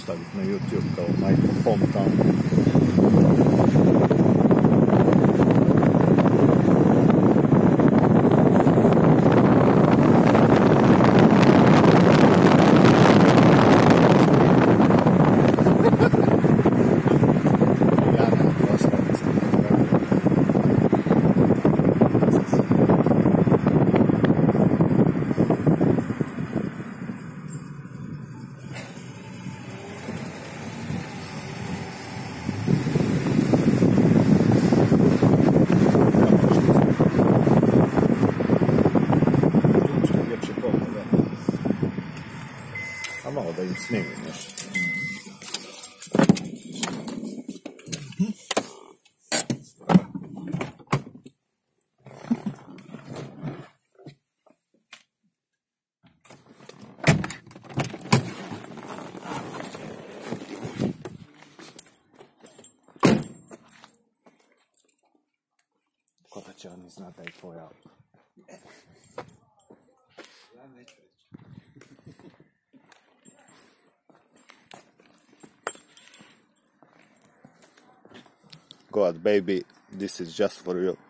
staviti na YouTube kao My HomeTown. A malo da im snimi nešto. Ko da će oni znati da je tvoj auto? Ja neću reći. Go out, baby, this is just for you.